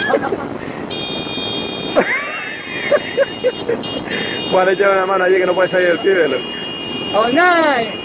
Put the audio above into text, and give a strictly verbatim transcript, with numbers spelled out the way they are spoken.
Juan, echa una mano allí que no puede salir el pibe, loco. ¡Oh, no!